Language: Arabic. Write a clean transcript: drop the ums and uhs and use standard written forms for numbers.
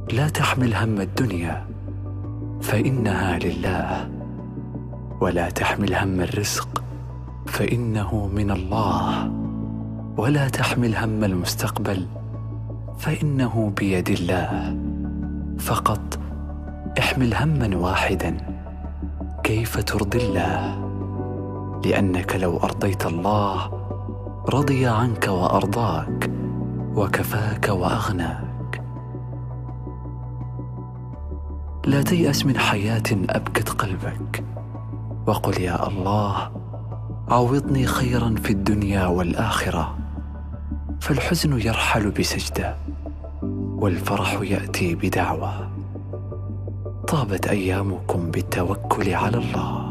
لا تحمل هم الدنيا فإنها لله، ولا تحمل هم الرزق فإنه من الله، ولا تحمل هم المستقبل فإنه بيد الله. فقط احمل هما واحدا: كيف ترضي الله، لأنك لو أرضيت الله رضي عنك وأرضاك وكفاك وأغناك. لا تيأس من حياة أبكت قلبك، وقل: يا الله عوضني خيرا في الدنيا والآخرة. فالحزن يرحل بسجدة، والفرح يأتي بدعوة. طابت أيامكم بالتوكل على الله.